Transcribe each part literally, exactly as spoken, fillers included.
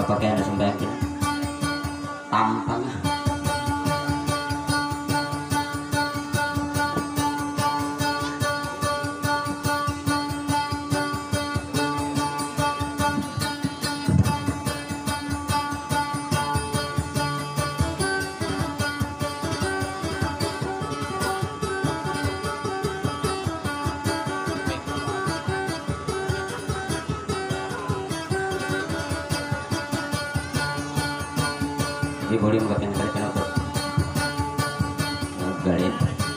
pakaian sampai tampang di boleh mengatakan kali kenapa galit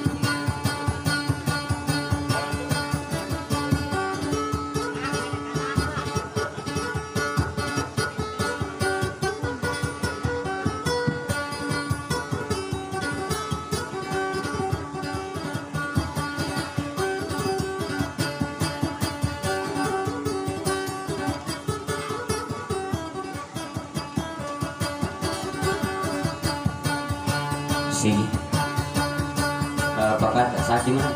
si bakat sakit mana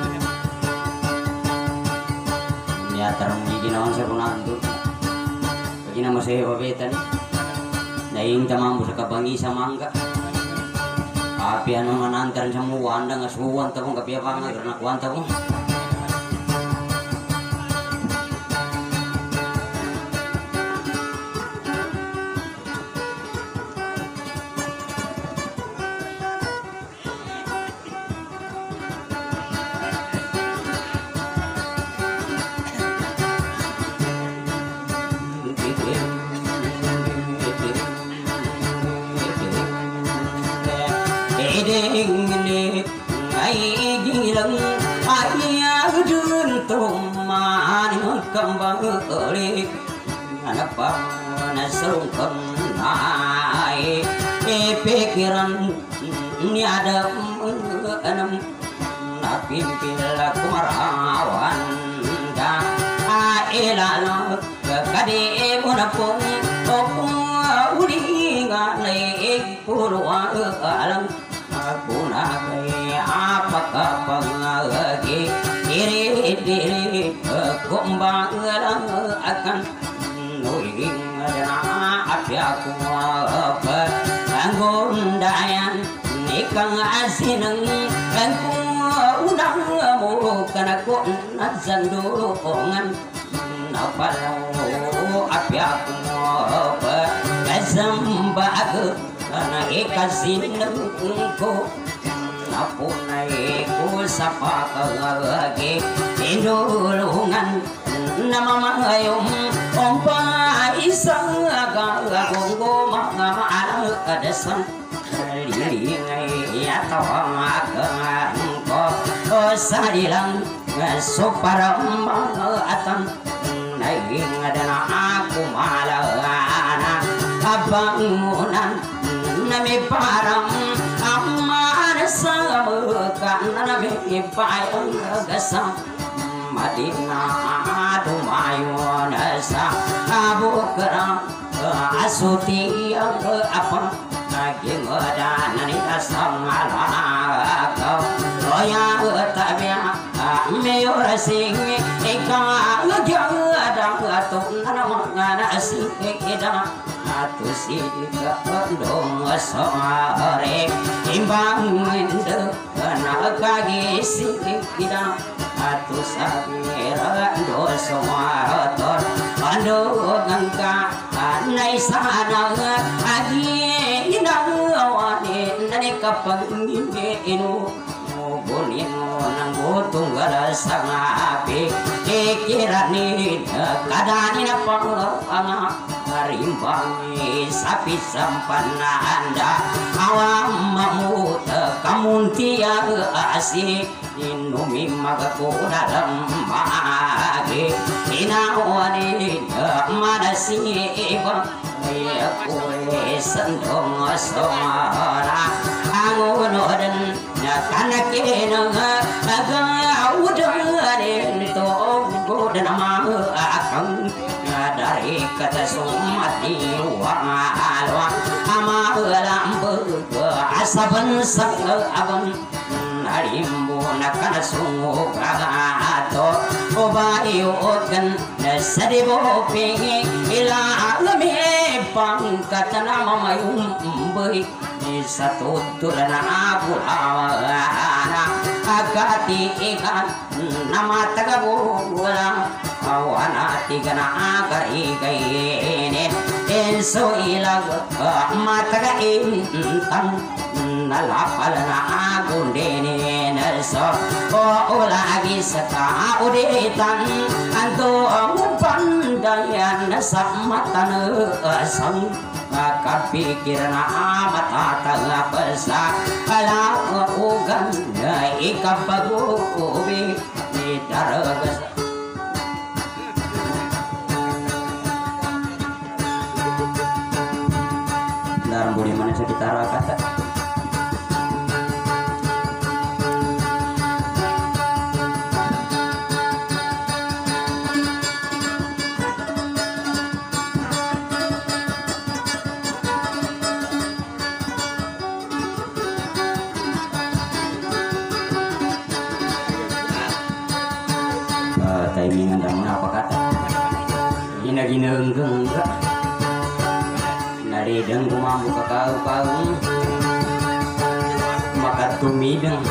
ya terang gigi naon saya pun antuk bagi nama saya wabetan naing tamang busa kabangi sama angka api anu manantar semua wanda ngasuwan tabung kapia bangga karena kuan tabung ini ai gilang ayah juntung man kembang kali anak pana sungkem nai pikiran ni ada enam napimpil kumarawan dah ailano kadi munapung opung udi ngalai purwa alam aku nakai apakah pengagi diri diri kumbang akan nuing dana api aku apa anggun dayan nikang asineng aku udang mu kana ko nazandu ongan napalau api aku apa kasambag karena ikasinengko napunay ko sa pakagagi inulungan na mamayong ompa isang agagong gumamaalang kadasan lilingay atawang agang ko o sarilang suparam atang naging adana ako malagana abangunan nami parang aman sa mukan nami ipayang gasam madina dumayon sa abukra asuti apa naging danan kasam alakaw oya tabya mayor sing ikaw gyang adang atong namang asing ida atu siga dong sore timbang mende kana kagi sikida atu sabira do somator ando ngangka anai sana agi inang awani nani kapang inu mugunin nang tunggal sama api ikirani kadani na panganga rimbangi sapi sampana anda awam mamut kamuntia asik inumi magaku dalam magi inawani madasi iba aku sendong somara angunodan kanakena aga udan to godan ma akang dari kata sumati wa alwa ama lambu asaban sang abang arimbu nakan sungu kagato ubayukan nasadibopi ilalami pangkat nama mayum baik di satu tulan abulana agati ikan nama tagabulang awana tiga na agari kaini enso ilag mataga intang nalapal na agundeni naso o lagi saka uditan anto ang pandayan sa matan asang kapikir na matata nga pasa ala ugan na ikapagubi ni daragas dalam budi mana sekitar kata timingan dan apa kata gina gina enggeng enggak nari deng kumambu kakau kau maka tumideng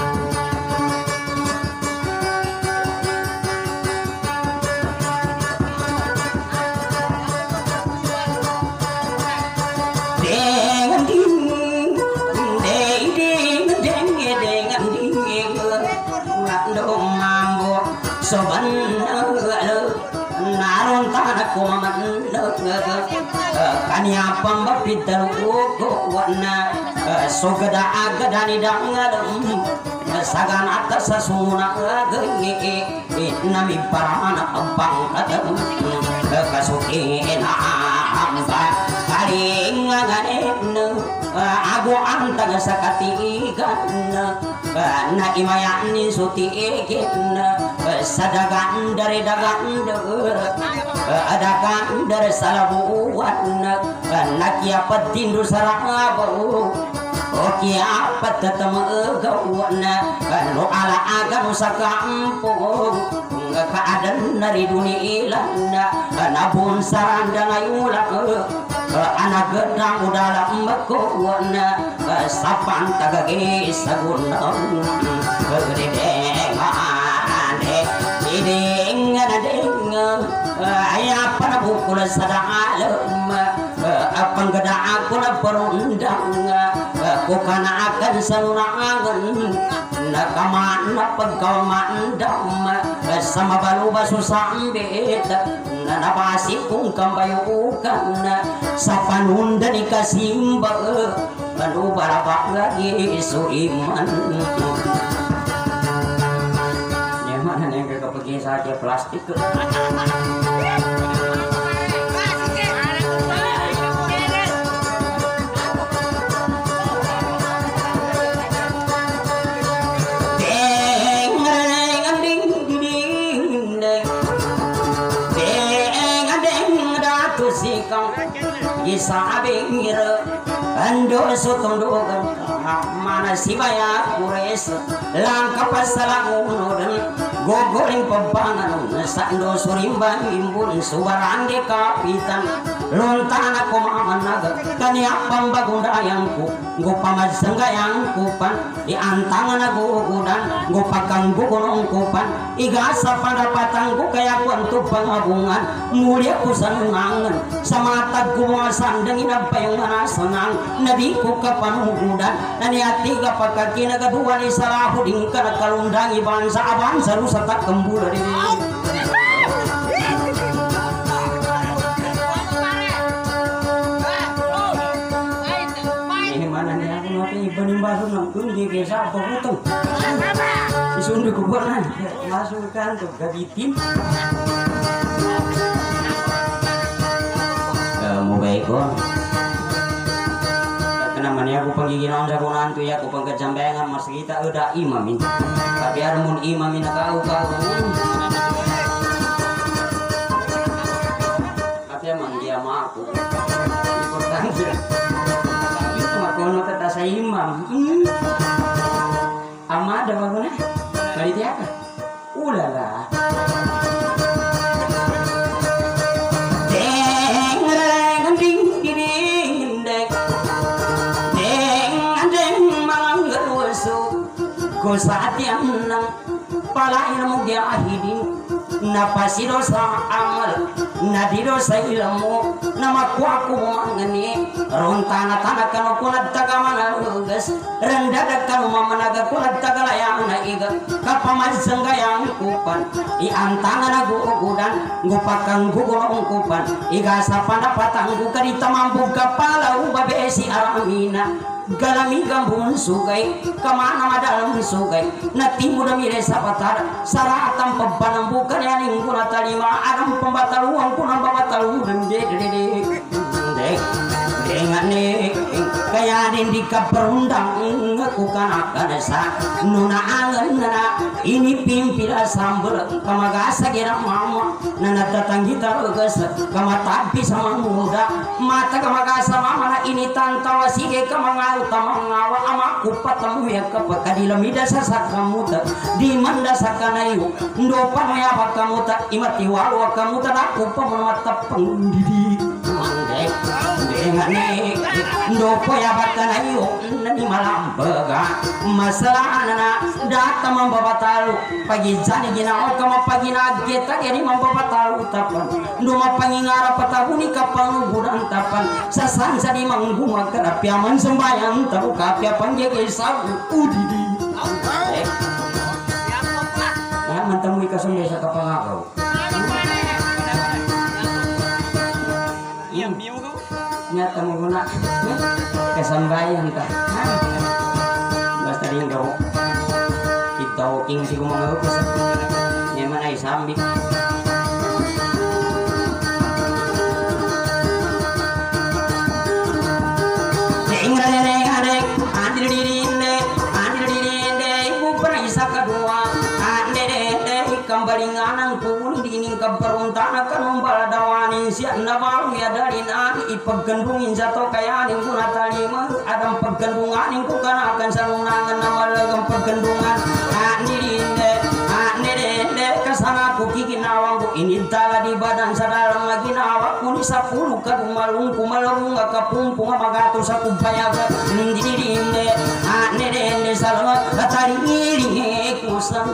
dengan ding deng ding deng dengan ding ngandong mambu soban naron tanah kumaman kanya pambapidal ugo wana sogada agadani dangalem sagan atas sasuna gengi nami parana ampang kadem kasukin amba karing ngane ago antang sakati ganna na imayani suti ekenna sadagan dari dagang der adakan dari salabuan nakia petindu sarabau okia petetem gawana lo ala agam sakampung keadaan dari dunia ilana nabun saranda ngayulang anak gedang dalam mekuana sapan tagage sagunang gedeng ane dideng deng ayah pada bukul sadalem apa geda aku na perundang kukana akan salurangan nakamana pagkamandam sama balu basu sambit nanabasi kung kambayukan sa panunda ni kasimba balu barabak lagi suiman nyaman yang kekepegi saja plastik Isabing ando sotondogan mana sibaya kures langka pasalangunodan gogoling pembangan sando surimba imbun subarande kapitan lontana komamanaga kanya pambagundayangku go pamadsangayang kupan di antangan gugudan go pakang gugunong kupan igasa pandapatangku kaya kwanto pangabungan mulia ku sanungangan sa matag ko mga sandang inabay yung manasanang nabi ko kapanugudan naniati ka pagkakinagaduan isalaho din ka nagkalundang iban sa aban sa rusa takambula din ini mana nih aku nanti ibanin baru nangkun di desa apa butong isundi ko buat masuk kantor gabitin mau baik kok kenamanya aku panggiginan sa kunanto ya aku pangkajambengan mas kita udah imamin tapi aramun imamin na kau kau tapi emang dia mampu importante itu makono kata sa imam amada baguna kali dia kan ulala deng deng ding ding deng deng deng manggerusu ko satyan nang palain mo giahidin napasi dosa amal nadi dosa ilmu nama kuaku mangani rontana tanah kanu kunat tagamana lugas rendah kanu mamanaga kunat tagalayang na iga kapamazang gayang kupan i antanga na gugudan gupakang gugulong kupan iga sa panapatang gukarita mampu kapala ubabesi aramina galami gambun sugay kamana madalam sugay natimu damire sapatar saratan pembanang bukan yang ingkuna talima adam pembataluang kuna pembatalu dek dek dek dengan nek kaya din di kaperundang aku kan akan sa nuna angan nana ini pimpila sambel kamagasa kira mama nana datang kita reges kamatapi sama muda mata kamagasa mama na ini tantawa sige kamangal tamangawa amaku patamu ya kapaka di lamida sasak kamu ta di manda sakanayu ndopa ya kamu ta imati walu kamu ta aku pamata pendidi mandek dengan ndopo ya bakanayu nani malam bega masalah nana datang membawa talu pagi jani gina kama pagi nageta gini membawa talu tapan ndoma pangingara patahuni kapang budan tapan sasansa di mangguma kerapiaman sembayang tahu kapia panggil sabu udidi ya mentemui kasung desa kapangakau nyata menggunakan kesambayan kah basta rin daw kita king si kumangau kasi nyaman ay sambi ding rareng arek andir dirinde andir dirinde ibu pernah isa kedua ande dede kambalinganang pun dining kabaruntana kan umbala dawanin siya nabalu ya dari nani ipaggendungin jatuh kaya ning kuna talima adam paggendungan ku kana akan sarunangan namalagang paggendungan ani dinde ani dinde kasana ku kikinawang ku ini tala di badan sadalang lagi nawa ku ni sapuluh ka kumalung kumalung ka pumpung magato sa kubayaga ndi dinde ani dinde salamat katari iri kusan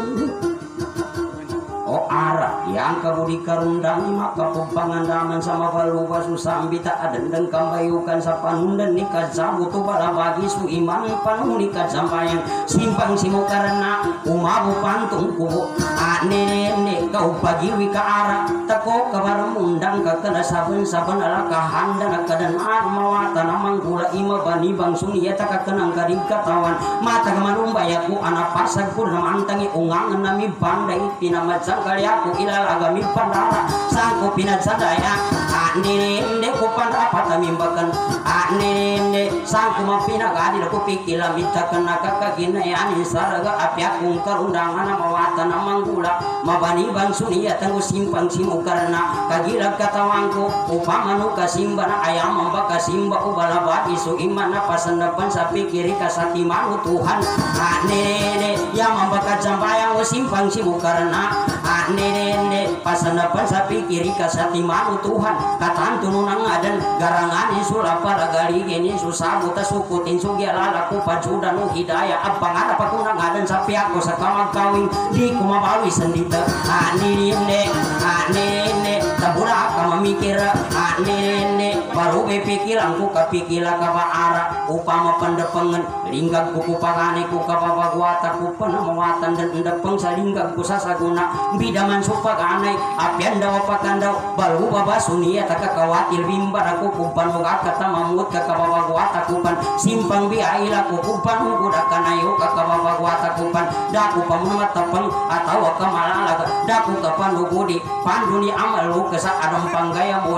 oh arah yang kamu dikarundangi maka pepangandaman sama baluba susambi tak ada dan kambayukan sapanun dan nikah jamu tu bala bagi su iman panu nikah sambayang simpang simu karena umabu pantung kubu ane ne kau pagi wika arah tako kabar mundang ka kena saben saben ala kahandan kadan ar mawata namang gula ima bani bang sunia tak kenang karing katawan mata kamanumba yaku anak pasag pun namantangi ungangan nami bandai pinamaca kali aku ilal agami pandara sangku pinat sadaya ane ende ku pandara patamimbakan ane ende sangku mapina gadi aku pikila minta kena kakak gina yani saraga api aku karundangan mawata namang gula mabani bang sunia tanggu simpang simu karena kagila katawangku upamanu kasimbana ayam membaka simba ubala bagi su imana pasandapan sapi kiri kasati manu Tuhan ane ende yang membaka jambayang simpang simu karena ane pasanapan sapi kiri kasati manu Tuhan katan tununang adan garangan sulapa lagali gini susah buta sukutin sugia lalaku pajudan hidayah abang ada pakunang adan sapi aku sakamang kawing di kumabawi sendita ane ane ane tabura kama mikir ane baru bepikiran ku kapikila kaba ara upama pendepengen linggag kuku pangane ku kababa guata ku penamawatan dan endepeng salinggag ku sasaguna bidaman supaganay apian daw pakandaw balu baba sunia taka kawatir bimbar aku kumpan muka kata mamut kakababa guata kupan simpang biaila ku kumpan muguda kanayo kakababa guata kupan daku pamumat tapang atau kamalalaga daku kapan ugudi panduni amal lu kesa adam panggaya moli agaya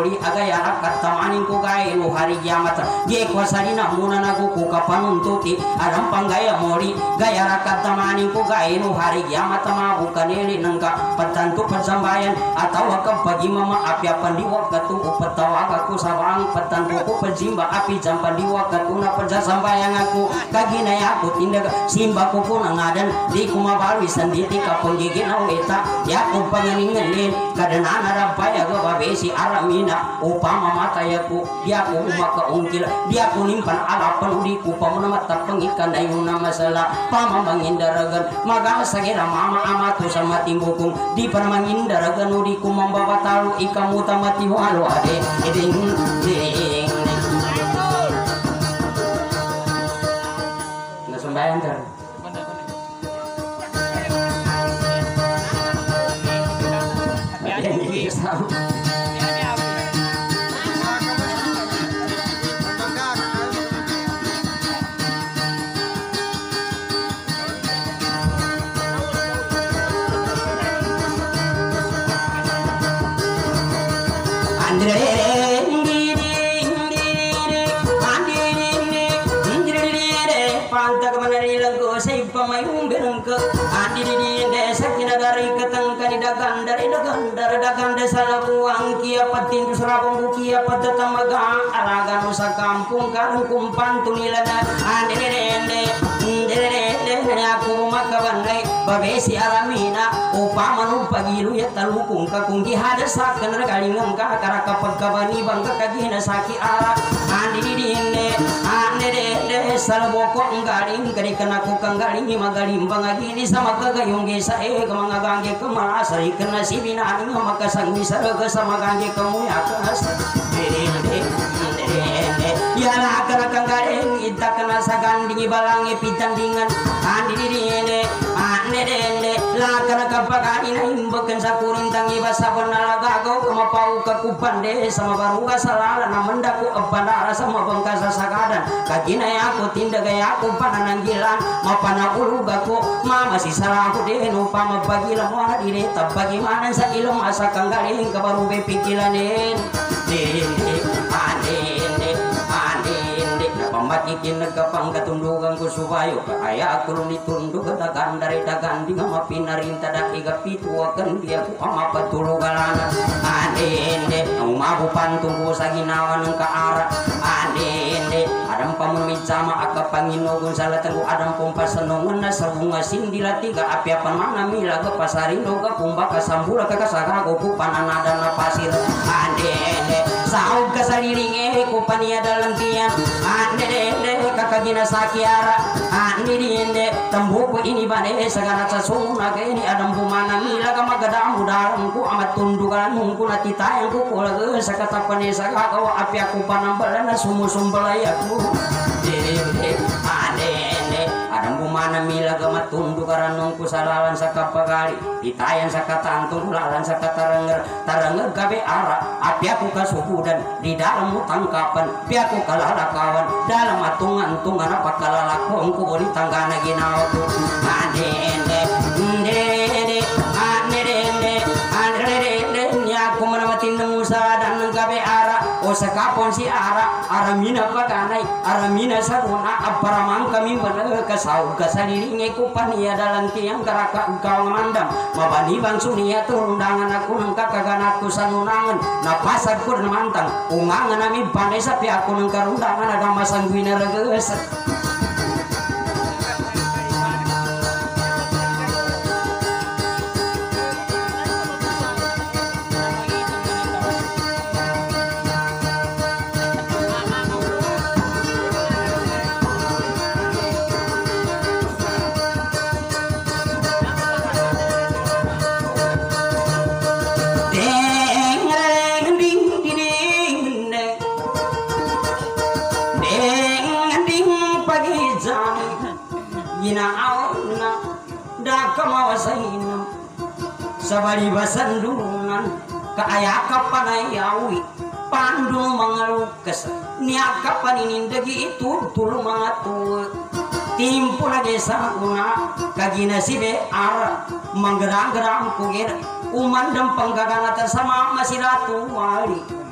gaya rakat tamaning ku gaya nu hari kiamat ge kuasarina munana ku ku kapanuntuti adam panggaya mori gaya rakat tamaning ku gaya nu hari kiamat ma bukaneli nangka petantu persambayan atau akam pagi mama api apan di waktu upetawa aku sabang petantu ku pejimba api jampan di waktu na persambayan aku kagina ya aku tindak simba ku ku nangadan di kumabawi sendiri kapon gigin aweta ya ku panganingelin kadanana rampaya go babesi aramina upama mata yaku dia ku maka ungkil dia ku nimpan alapan udiku pamuna mata pengikan dayuna masalah pama mangindaragan maga sagira mama amatu sama timbukung di permangindaragan udiku membawa talu ikamu tamati walu ade ding ding nggak sembahyang ter patin surabong bukia pada tamaga alaga nusa kampung karung kumpan tunilada ande dende aku makabanai babesi alamina upama nu pagilu ya talukung kakung di hadasakan regalingan ka karaka pagkabani bangka kagina saki ala ande dende ande dende salboko nggaling kari kana ku kanggaling magalim bangagini sama kagayong gesa e kamangagangge kemasari kena sibina ani makasang misaraga sama gangge kamu ya kas ya lah kana kanggareng ita kana sagandingi balangi pitandingan andi dine ane dene la kana kapagani na imbekeun sakuring tangi basa penalaga go kumapau ka kupande sama baruga salala na mendaku abana sama bangkasa sagadan kagina ya aku tinda gaya aku panananggilan mapana uluga ko mama si salah aku de upama bagila mo dire tab bagaimana sa ilong asa kanggaling ka baru be pikilanin dene ane pamatikin nagkapang katundugan ko subayo kaya ako nitundog dagan dari dagan di nga mapinarinta daki kapituwakan di ako ama patulugalan aninde ang umabupantung ko sa ginawa ng kaara aninde adang pamumit sama aka Panginoon sa latang ko adang pumpasanungan na sa bunga sindila tiga api apan manamila ka pasarindo ka pumba kasambula ka kasagago ko pananada na pasir aninde saog ka sa lilinge ko paniada lang tiyan ande kakagina sakiara ande diende tambuko ini bane sagana sasuna ke ini adam bumana mila ka magadamu dalam ku amat tundukan mungku nati tayang ku kulaga sakata pane saga kawa api aku panambalan sumu-sumbalayaku dede ande adam bumana mila ka matundukan nungku salalan sakapagari titayan sakata antung lalan sakata ranger taranger gabe ara api aku kasuhudan di dalam tangkapan piaku kalalakawan dalam atungan-tungan apa kalalakon ku boli tanggana ginawa ku adende ndede adende adende nya aku menamatin musa dan gabe ara o sakapon si ara aramina paganai aramina saruna aparamang kami bener kasau kasaliringe ku pania dalam tiang karaka engkau mandam mabani bang sunia turundangan aku nang kakaganatku sanunangan napasad ku mantang ungangan nami pandai sapi aku nang karundangan ada masang gwina reges sabari basandungan kaayaka panayawi pandu mangalukas niaka paninindagi itu tulu mangatu timpu lagi sakuna kagina sibe ara manggerang-gerang kugir umandam panggaganata sama masiratu wali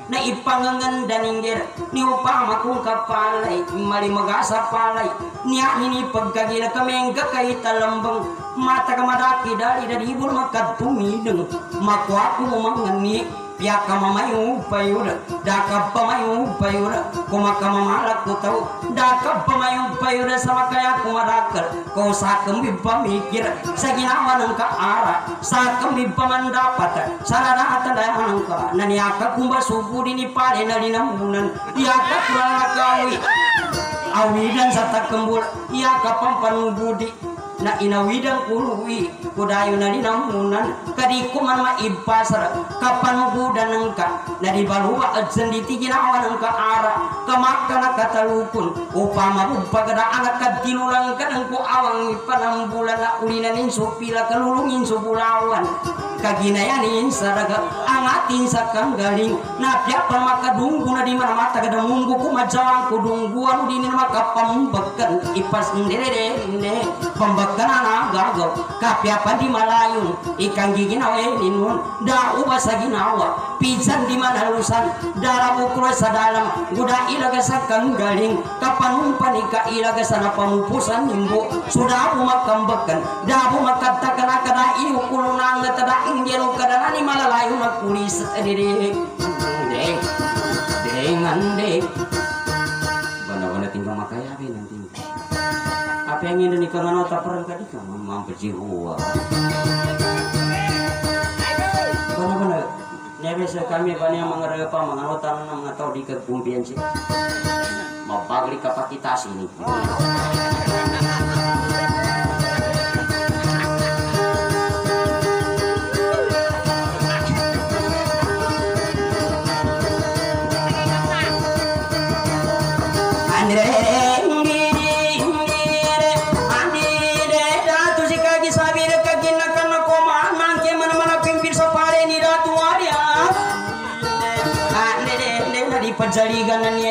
na ipangangan daningger ni upama kung kapalay mali magasa palay niya ini pagkagila kameng kakay talambang mata kamadaki dari dari ibul makatumideng makwa ko mangani pihak kamamayu payura daka pamayu payura kuma kamamalak ko tau daka pamayu payura sama kaya kumarakal ko sakem pamikir sa ginawa ng kaara sakem pamandapat sarana tanda ka naniaka kumba subu dini pare na dinamunan iaka kurakawi awidan sa takembul iaka pampanubudi na inawidang kuluwi kudayo na dinamunan kadiku man maibasar kapan budan nengka na dibaluwa at senditi ginawa ng kaara kamaka na katalukun upama pagada angat kadilulang ka ng kuawang ipanambulan na ulinanin supila kalulungin subulawan kaginayanin saraga angatin sa kanggaling na piapan makadunggu na di mana mata kadamunggu kumajawang kudungguan dinin makapambagkan ipas ndere pembagkan anak gagaw kapiapan di malayun ikang giginawa ninun da ubasa ginawa pisan di mana lusan dalam ukura sa dalam guda ilaga sa kanggaling kapanumpan ika ilaga sa napamupusan nimbo sudah bumakambagkan da bumakatakan akada iu kulunang tada ingero kadana ni malalayo na pulis adire deng dengan deng bana-bana tinggal makayabi nanti apa yang ini nikah ngano tak pernah kadi kamu mampu jiwa bana-bana nebesa kami bani yang mengerapa menganotan mengatau di kebumpian sih mau pagri kapakitasi ini pajaliganannya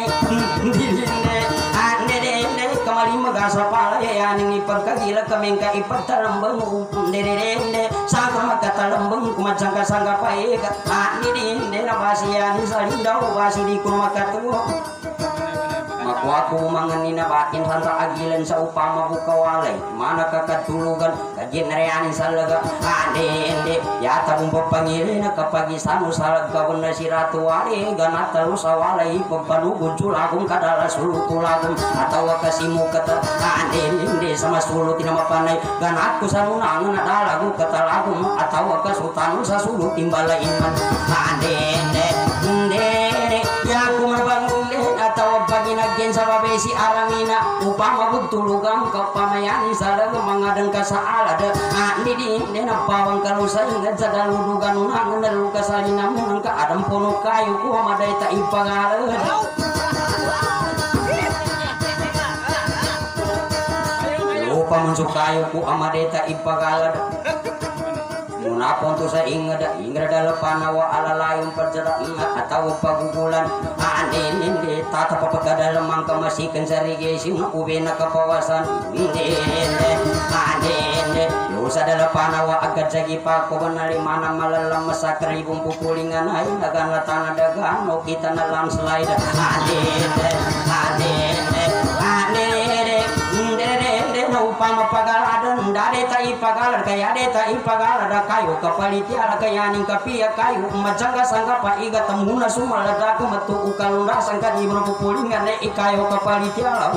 ane dene kamali magasa pala ya ning ipagkagila kamengka ipagtalambang dene dene sangka makatalambang kumajangka sangka paeka ane dene na basiyan salindaw basi di kumakatu maku aku manganina bakin santa agilan sa upama bukawalay mana kakatulugan kajin reani salaga ande ende ya tabung papangili na kapagi sanu salag kawan na si ratuwari ganata usawalay pagpanugod sulagong kadala sulutulagong atawa kasimu kata ande ende sama sulut na mapanay ganat ko sa nunangan na dalagong katalagong atawa kasutanong sa sulut imbalaiman ande ende ende ya kumabangong atau pagi nagen sa babesi aramina upama bugtulugang kapamayani salag mangadeng kasaala de ani di dena pawang kalusa ingat sa daludugan unang nalu kasalina munang ka adam pono kayu ku maday ta ipangalen lupa muncul kayu ku amadai ta ipangalen munapon tu sa ingada ingada lepanawa ala layung perjara ingat atau pagugulan ande ninde tata papagada lemang kamasikan sarige sina ubena kapawasan inde ande inde lusa dala panawa agad sagi pako banali mana malalam masakri bumpu pulingan ay nagan latana dagan no kita nalang slide ande inde ande inde ande inde upama pagaladan dare tai pagalar kaya de tai pagalar da kayu kapaliti ala kaya ning kapia kayu majanga sangga pa iga tamuna sumala da kumatu ukalunda sangka di bropo pulingan ne ikayo kapaliti ala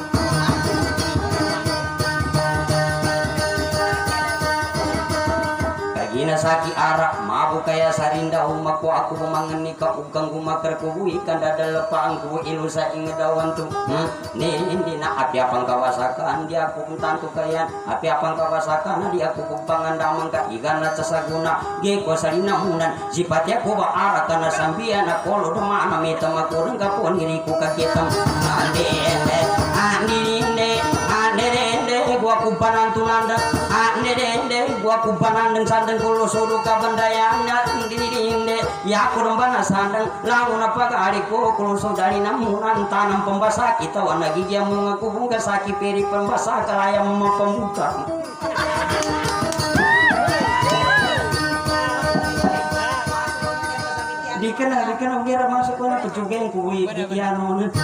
kagina saki arak mabu kaya sarinda umaku aku memangeni ka ugang gumakar kuwi kanda dalepang ku ilusa ingedawan tu hmm? Ni indi na api apang kawasakan dia aku tantu kaya api apang kawasakan dia aku kupangan damang ka igan na casaguna ge ko salina munan sifat aku ba ara kana sambian ako lo dema na meta makurang ka pon iri ku kakitam ande ande ande ande ande ande gua kumpanan tunanda ande ande gua kumpanan deng sandeng kulo sudu ka bandayana indi inde ya aku rembana sandeng lamun apa ka ariko kulo sodari namunan tanam pembasa kita wana gigi yang mengaku bunga sakit peri pembasa kalayam mempemutar dikira kena kena kira masuk kena pecugeng kui piano na.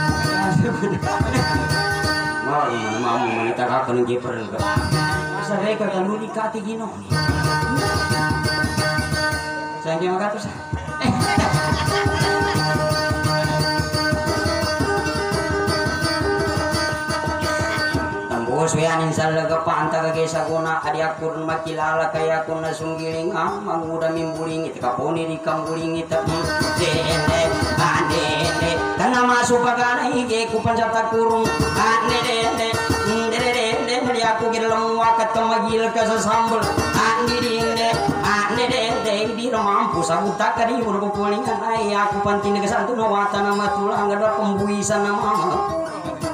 Mau mana mau mana tak akan kiper ka. Sabe ka kan uli kati gino. Sayang makatos. Suyanin salaga panta kage saguna adi akur makilala kaya kuna sunggiling ah manguda mimbuling it kaponi di kambuling it dene anene kana masuk pagana ige ku pancata kurung anene dene dene dia aku girlem wakat magil ka sambel andirine anene di mampu sabuta kadi urgo polingan ai aku pantin ke santu no watana matulang ada pembuisan mama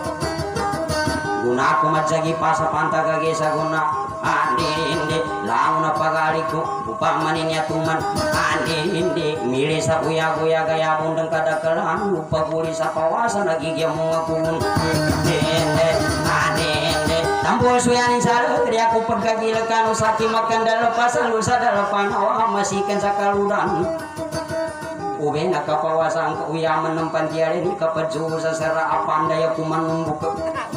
guna aku majagi pasa panta kage saguna andinde launa pagaliku upamaninya tuman andinde mile sa uya uya gaya bundeng kada kelan lupa buli sa pawasan lagi dia mengakun dende andinde tambul suyanin sare dia aku pegagilekan usaki makan dalam pasal lusa dalam panawa masikan sakaludan ube nak kapawasan uya menempan tiare ni kapeju sesera apandaya kuman membuka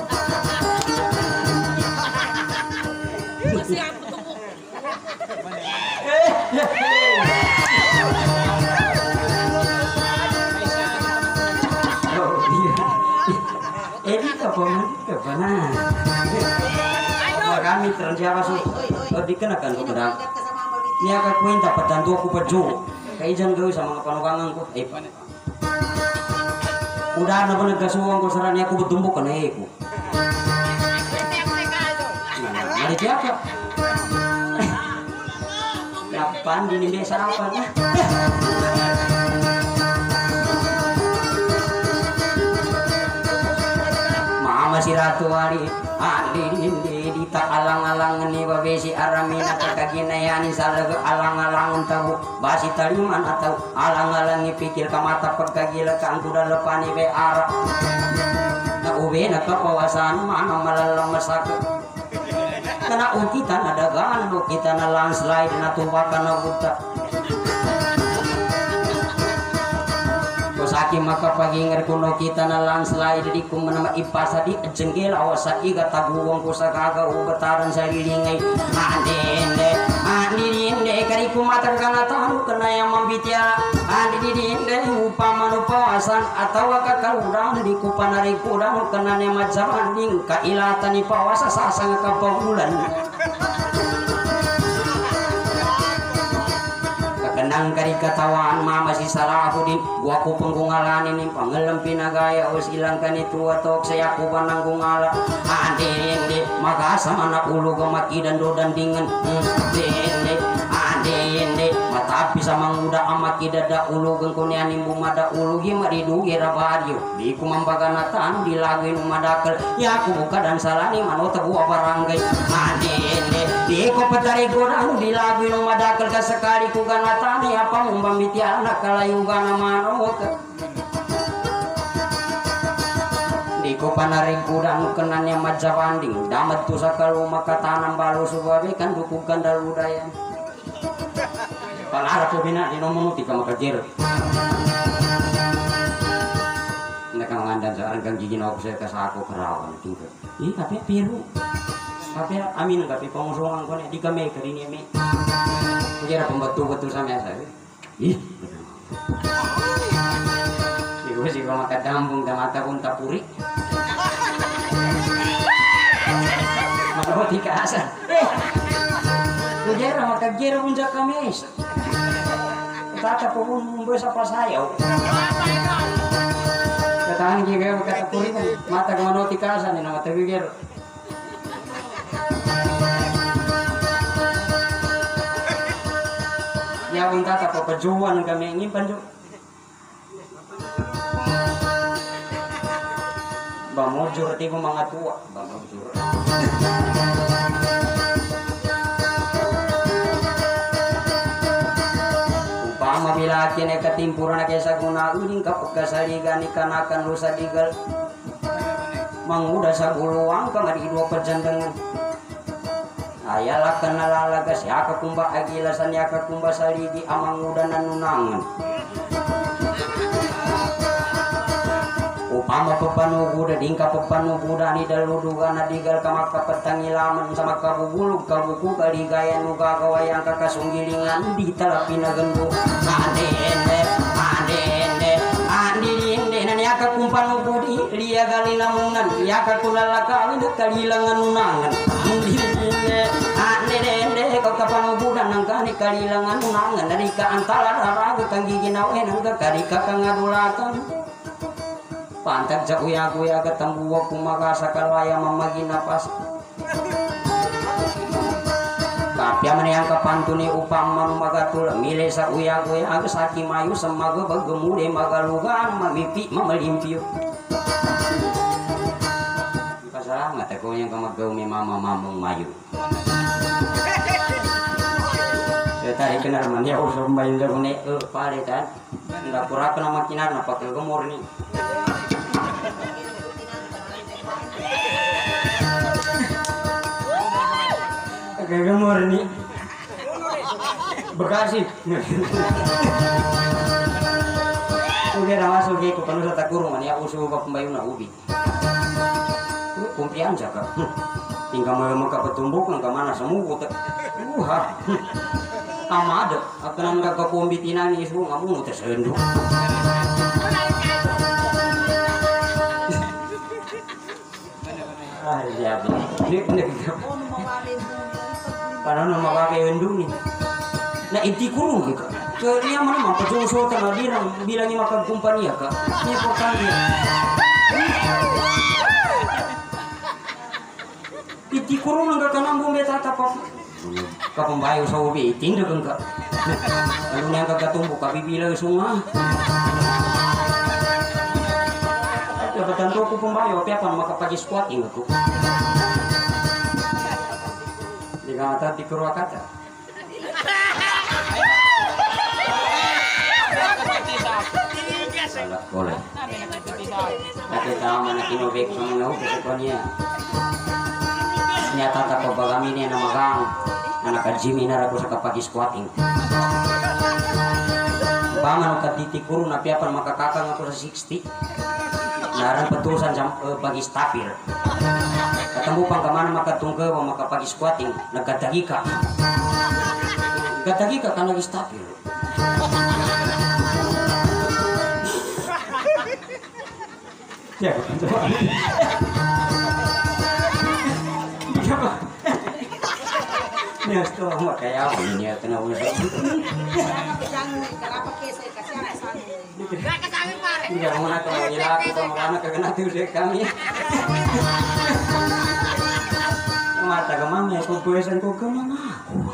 Ini kapan kapan? Kami terjadi masuk dikenakan ke pedang. Ini akan kuin dapat tantu aku peju. Kaijan gawe sama panukangan ku. Eh. Udah ada bener kasuang ku sarani aku betumbuk kena aku. Ada siapa? Lapan di nih sarapan ya. Mama si ratu wali adi di di tak alang-alang ni babesi aramina kaginayan salaga alang-alang tahu basi taliman atau alang-alang ni pikir kamata pagkagila ka ang kuda lepani be ara na ube na kapawasan mana malalang masaka kana kita na dagan no kita na landslide na tumbakan na buta Kosaki maka paginger kuno kita na landslide di kumana ipasa di jenggel awasa iga taguwang kusakaga ubetaran sa lilingay andinde andinde kari kumatar kana tahu kena yang mambitya andinde upama nupawasan atau kakalurang di kupanari kurang kena nema jamanding kailatan ni pawasa sasang kapamulan kenang kari katawan mama si Salahuddin gua ku penggungalan ini pangelem pinagaya us ilang kan itu atok saya ku panang gungala andinde maka sama anak ulu gamaki dan dodan dingin andinde andinde mata bisa manguda amaki dada ulu gengkonian imbu mada ulu gima didugi rabadio di kumambaganatan di lagi numadakal ya aku buka dan salani manota gua barangay andinde di ko petari gorang di lagi numadakal kasekali ku ganatan ni apa umbamiti anak kalayugan manok di ko panaring kudang kenanya majawanding damat tu sakalu makatanam balu subabe kan dukukan daludaya pangarap po bina di nomonuti ka makagir naka mangandan sa argang gigin ako sa kasako karawan tingkat ih tapi piru tapi amin tapi pengusungan ko di kami karini mi kira pembetul-betul sama saya ih ibu sih kalau makan dambung dan mata pun tak puri maka roti kasar kira makan kira pun jak kami kata pun membuat apa saya katakan kira kata puri mata kemana roti kasar nih nama tapi kira ya unta tak pejuan kami ingin panju bamujur ti ko mga tuwa bamujur upama bila kene katimpuran kesa guna uring kapagkasaligan ikanakan lusa digal manguda sa guluang kang adi dua perjandangan ayalah kenalalagas yaka kumba agilasan yaka kumba saligi amang udan nanunangan Upama pepanu kuda dingka pepanu kuda ni daluduga na digal kamaka petangilaman sama kabubulug kabuku kaligaya nuga kawayang kakasunggilingan di talapi na gendo andende andende andinde nani aka kumpanu budi liya gali lamungan yaka kulalaka wina kalilangan unangan andinde andende kau kapanu kuda nangkani kalilangan unangan dari ka antara daraga kang giginawe nangka karika kang adulatan pantak ja uya-uya ketemu aku maka sakalaya mamagi napas kapya manayang kapantuni upang manumagatul mile sa uya-uya aga saki mayu semaga bagemule magalugan mamipi mamalimpyo pasalamat ako yang kamagaw mi mama mamong mayu saya tadi kenal mania usah main dagu ne eh palitan ndak pura kana makinan apa ke gemur ni gemur nih Bekasi udah nama sugi ku penuh sata kurung ya usul bab pembayuna ubi kumpian jaga tinggal mau muka petumbuk nang mana semua uh amada akan nang ka kumbitina ni isu ngamu tersendu ah ya ini ini karena nama pakai wendu nih, nah inti kurung kak, dia mana mampu jauh soal tanah dirang bilangnya makan kumpani ya kak, ini portal dia. Inti kurung nggak kena bumbu tata apa, kak pembayu sawi tinggal kan kak, lalu yang kagak tumbuh kak bibi lagi sungai. Jabatan tuh aku pembayu, tapi apa maka pagi squatting aku. Kata di Purwakarta. Boleh. Tapi tahu mana kino bek sama nau kesekonya. Nyata tak kebagami ni nama kang. Anak kajimi nara aku saka pagi squatting. Paman ukat titik kurun tapi apa maka kakang aku sa sixty. Naran petusan jam pagi stapir. Ketemu pang kemana maka tunggu maka pagi squatting nagatagika nagatagika kan lagi stabil ya ini harus tuh mau kayak apa ini ya tenang usah tidak mau nak kembali lagi sama karena kena tuh deh kami mata ke mami aku kuesan ku ke mama aku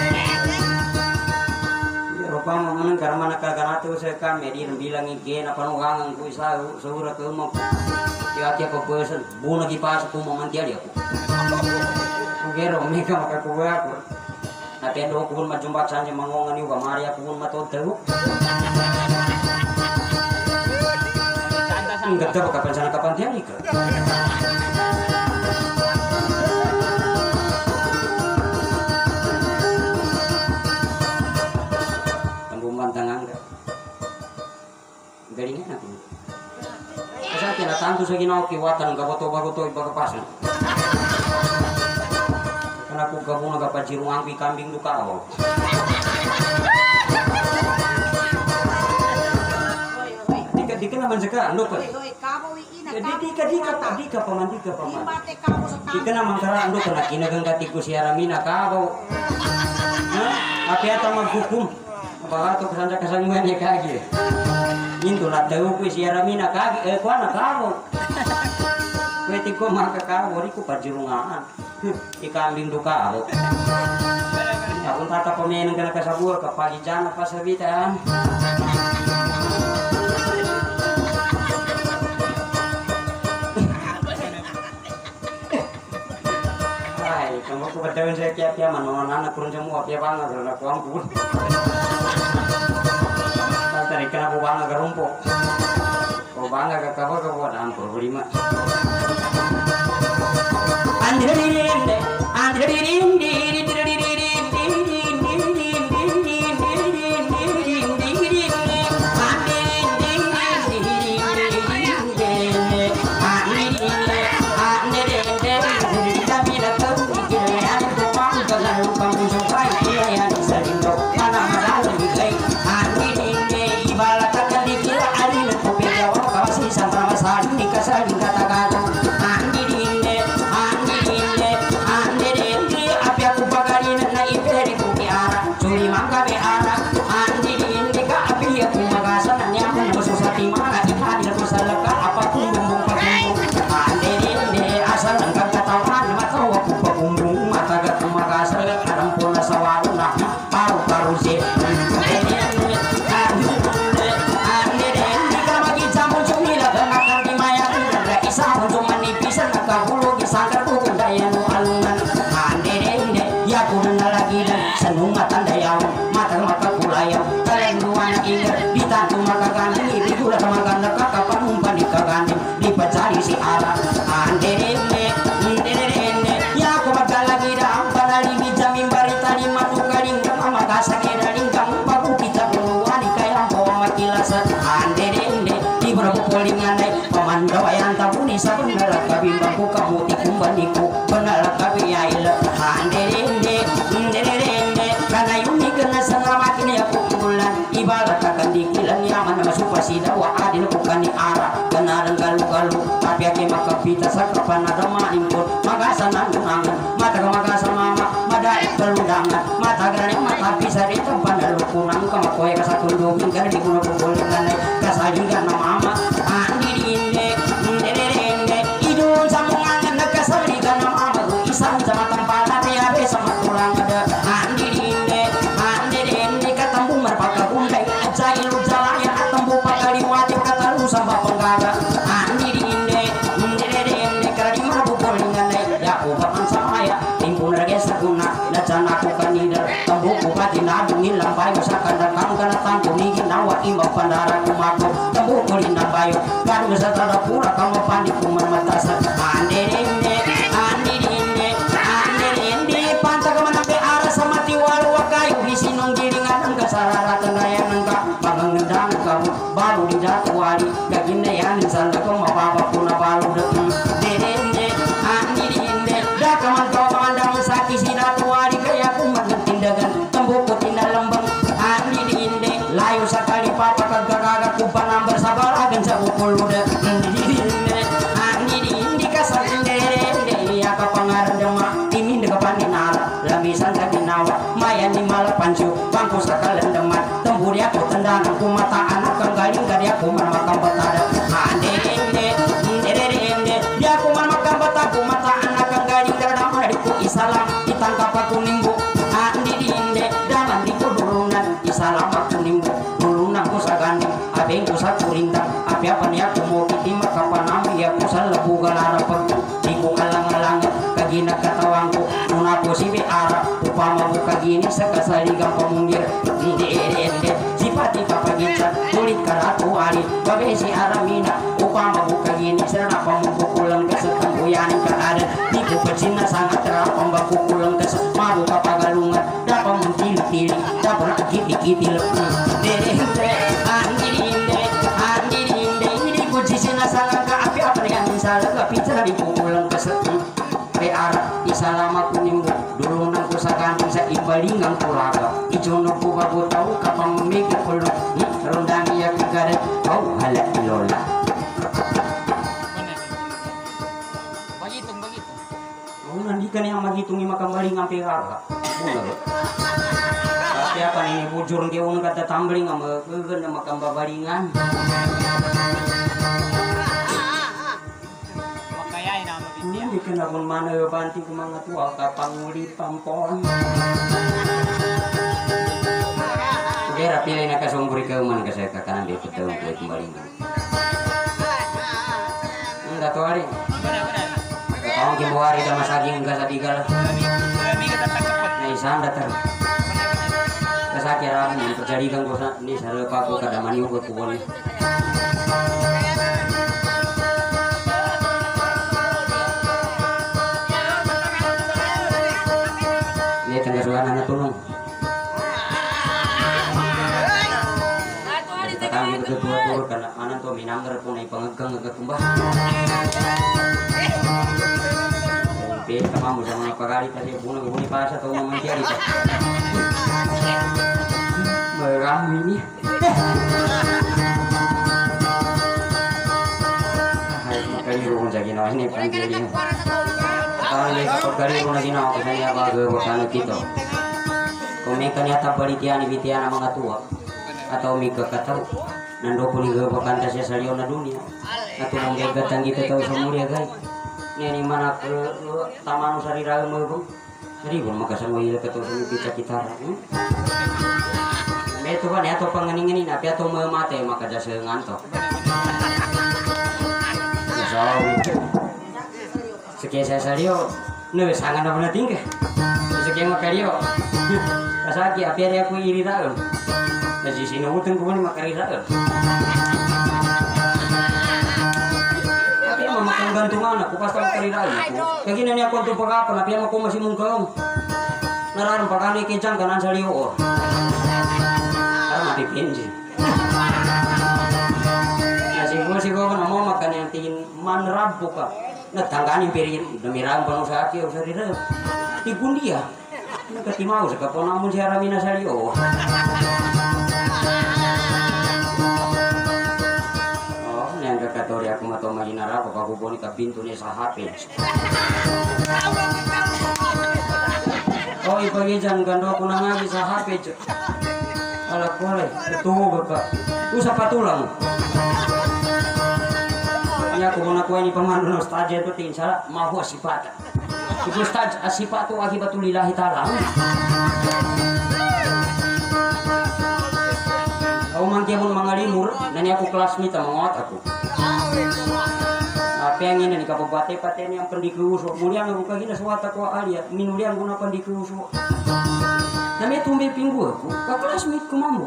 ya rupa mana karena mana kagak tuh saya kami dia bilang igen apa nugangan ku selalu sahura ke mau ya tiap aku kuesan bunuh kipas aku mau mantia dia aku aku kira mereka maka ku aku nanti ada aku pun majumbat saja mangongan juga mari aku pun matau tahu enggak tahu kapan sana kapan dia nikah garingan aku. Saya kena tantu segi nauki watan gak boto-boto ibaga pasan. Karena aku gabung agak pajirung angpi kambing duka awal. Dika dika naman seka ando pa. Jadi dika dika pa dika paman dika paman. Dika naman kara ando kena kinagang katiku siaramina kabo. Tapi atau maghukum. Baka to kasanja kasanguan ya kagi. Into na tayo ko siaramina kagi eh ko na kabo. Pwede ko makakawo ri ko pajirungan. Ikambing duka ako. Ako tata pamenang kana kasabur kapag ijana pa sa bitan. Ay, kamu ko badawin sa kaya manonan na kurun jamu apya banga na ko ampun. Tadi kena bubanga garumpo, bubanga kakak kakak buat ampur berlima. Andira dirinde, andira dirinde, andira dirinde, andira dirinde, sauna paru-paru sih isa untuk manipisan nakahulog isangkar ko kung daya no alungan handerende ya kunan lagi dan senungatan dayaw matang makakulayaw kalenduan ingat ditanto makaganding ibigula maganda kakapanumpan di kaganding di pacari si ala handerende handerende ya ko magalagi da ang panaligi jamin barita di matukaling kang magasakira ring kang pagupita puluhan kaya po makilasan handerende di berapa polingan pamandau ayang tabuni sa benar kabimbang ko kamuti kumbaniku benar kabiyail handerende handerende kana yuni kana sangramakin ya kumbulan ibarat akan dikilan yaman masuk pasida wa adil bukan ni ara benar galu-galu tapi ake makapita sa kapanada manimpun magasanan tunangan mata magasa mama madai pelundangan mata grane mata bisa di tempat dalu kunang kamakoy kasatundungin kana di kuno pubulan kasajungan na mama handirinde handirinde idul samungan nakasaligan na mama isang sama tampalan ya be sama tulang ada handirinde handirinde katambung marpakagundai ajailu jalaya atambu pakaliwati katalu samba penggaga handirinde handirinde karadi marabu polingan ya ubakan samaya timpun rage saguna nacan aku kanida tambu bupati nabungin lampai usakan dakang kana tangku nigin nawa imba pandara kumako tambu kulinda bayo baru satara pura kamu panik kuman matasa handirinde handirinde handirinde pantag manambe ara sama tiwalu wakayu hisinong giringan ang kasarara tandaya nangka pagangendang kamu baru di jatuwali gaginda yanin sanda ko mapapa puna balu dekeng dirinde handirinde dakaman kau mandang saki sinatuwali kaya kuman tindagan tambu kutinda lembang handirinde layu sakali papa kagagaga kupan nambar sabar agan sa ukul muda handirinde handirinde kasarinde ya kapangaran dama timin de kapaninala lamisan sa ginawa mayan ni malapansyo bangko sa kalandaman tamburi ako tandaan kung mataan at kang galing ka di ako man makabatada handirinde handirinde di ako man makabata kung mataan at kang galing ka naman di ko isalam itangkap ako nimbo handirinde daman di ko dulunan isalam ako nimbo dulunan ko sa ganding abeng ko sa kurintang api apa niya kumukiti makapanami ako sa labugan arapag di ko kalang-alangan kagina katawang ko nuna po si Biara upama mo kagini sa kasaligang pamungir hindi ere-ere si pati kapagitsa tulit karatuari babe si Aramina upama mo kagini sa napamungkukulang ka sa tambuyanin ka adan di ko patsin na sangat rapang bakukulang ka sa mabu kapagalungan dapat mong tili-tili dapat nakikiti-kiti ere-ere handirinde handirinde hindi ko sinasangan ka api apa yang misalnya kapitsa na di pukulang ka sa Biara isalamat kunimbo dulu nang sa ganding sa ibalingang kulaga ijono ko bago tau kapang mikir kulo rondang iya kagare kau halak ilola Magitung, magitung. oh nanti kan yang magitungi makam balingang pihara mula tapi apa ini bujur dia un kata tambling sama kegen makam babalingan ini kena pun mana banti ku mga tua kapang ulit pampon kira pilih nak kasumburi ke mana ke saya kakanan dia betul boleh kembali enggak tahu hari kau kimu hari dah masaging enggak sadigal nah isan datang kesakira ini terjadi kan kosa ini saya paku kada mani ukut kubon tengah ruangan anak tulung. Kita kami kedua turut karena anak tuh minanggar punai pengegang agak tumbah. Tapi kamu sama apa kali tadi bunuh bunuh pas atau mau mencari tak? Merah ini. Hai makanya lu menjadi nawa ini panjang. Kalau lekor kali pun lagi nak kesana apa ke bukan kita. Kau mereka nyata pelitian ibitian nama tua atau mereka kata nando pun ke bukan tasya salion na dunia atau menggegatan kita tahu semua dia guys. Ini mana ke taman sari raga mau Jadi gua makasan wahila ketua sumi pica gitar. Itu kan ya atau pengening-ngening tapi atau memate maka jasa ngantok. So, sekian saya sario, nulis sangat apa nanti ke? Sekian makario, kasaki api ada aku iri tahu. Dari sini utang kau ni makari tahu. Tapi emang makan gantungan aku pasti makari tahu. Kayak gini ni aku untuk pengapa? Tapi aku masih mungkong. Nararan pakani kencang kanan sario. Mati pinjam. Nasi gua sih gua kan mau makan yang tingin manrab buka. Nah tanggani piring demi ram penuh sakit usah direm. Di gundia. Nah ketimau sekapon namun siara mina salio. Oh, yang kekatori aku matau majinara kok aku boni ke pintu nih sahape. Oh ipagi jangan gando aku nangagi sahape cek. Alah boleh, itu bapak. Usah patulang. Ya aku mau ini pemandu nostalgia itu tinggal salah mau sifat. Ibu staj sifat itu akibat lillahi taala. Aku mangke mun mangalimur dan aku kelas mita mengot aku. Apa yang ini kabupaten paten yang pendiku usuk mulia aku kagina suata ko alia minulian guna pendiku usuk. Namanya tumbe pinggu aku, ke kelas mit ku mamu.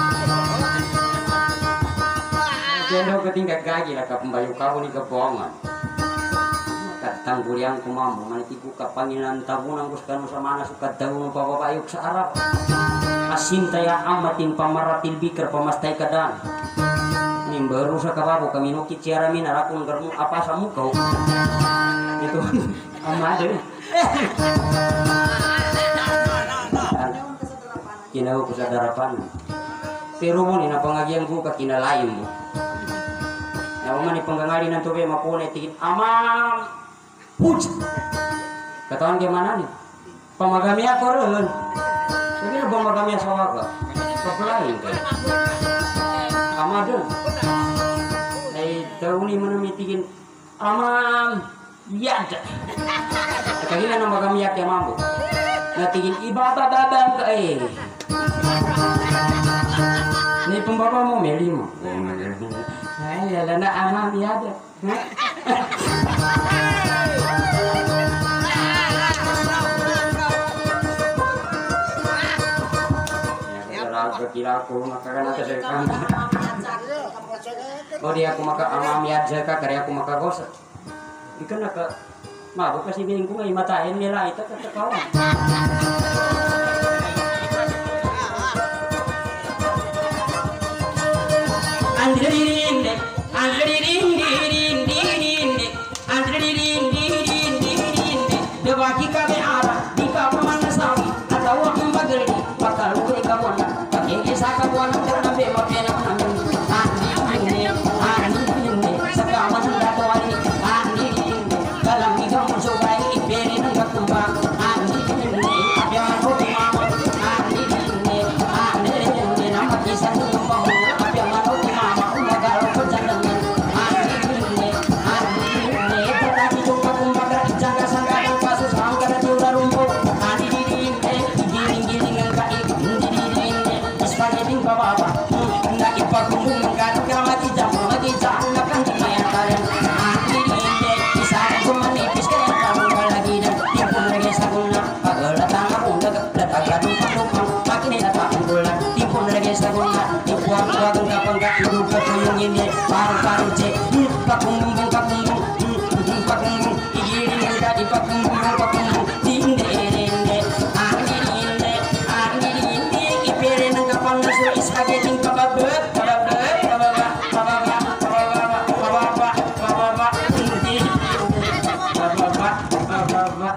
Jendok ketingkat gagi lah ke pembayu kau ni kebohongan. Katang kuliang ku mamu, manitiku ke panggilan tabunan kuskan sama anak suka daun bawa bayuk searab. Asinta ya amatin pamaratil bikir pamastai kadang. Ini baru sakababu kami nukit ciara mina rakun germu apa samu kau. Itu amade. Kinau kesadaran. Pero mo ni napangagian ko ka kinalayo mo. Na umani panggangali ng tubig mapune tigit amam. Puch. Katawan kay mana ni? Pamagami ako ron. Sige na pamagami sa waga. Papalain kay. Amado. Ay daw ni man mitigin amam yad. Kagila na magamiyak kay mambo. Natigin ibabababang ka eh. Ni pembapa mo meli mo. Ay, lala na amam yada. Ya, kalau kira aku makakan atas sekam. Oh dia aku maka amam yada seka karya aku maka gosa. Ikan nak mabuk kasi bingko ngay matain nila ito katakawan. Andririnde, andririnde, andririnde, andririnde, andririnde. Dewaki kami arah di kapaman sawi atau ang bagel bakal uli kabona. Pagigi sa kabona karena bema pena namin. Andririnde, andririnde, sakaman dato ani andririnde. Dalam hidup mencobai iberi dan berkembang. Andririnde, abang aku mama. Andririnde, andririnde, nama kisah tumpah. Paru-paru cek, pakumbung pakumbung, pakumbung, iring tadi pakumbung pakumbung, dinde dinde, andirinde, andirinde, ipere nang kapal nasul ispageting kababet, kababet, kababet, kababet, kababet, kababet, kababet, dinde, kababet, kababet.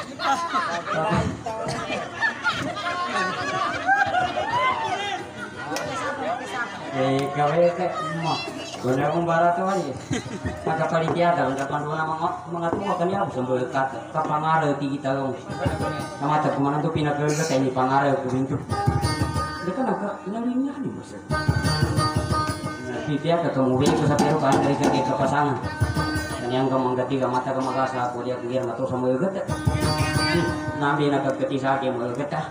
Eh, kawin kayak mau. Guna akong barato ay magkapalityada ang kapanduan ng mga mga tuwa kanya ako sambil kapangaraw ti kita lang namatag kumanan to pinagagawa tayo ni pangaraw ko rin to hindi ka nagka inalinya ni mo sir napipya ka kamuwi ko sa pero kaan rin ka kay kapasangan kanyang kamanggati ka mata ka makasa ako diya kaya mato sa mga ugat Nambi nakagkatisake mo agata.